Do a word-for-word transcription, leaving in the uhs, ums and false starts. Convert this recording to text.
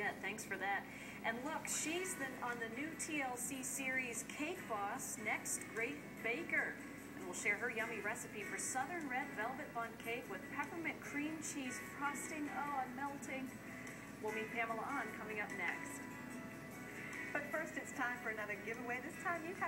get. Thanks for that. And look, she's the, on the new T L C series Cake Boss, Next Great Baker. And we'll share her yummy recipe for Southern Red Velvet Bundt cake with peppermint cream cheese frosting. Oh, I'm melting. We'll meet Pamela on coming up next. But first, it's time for another giveaway. This time you have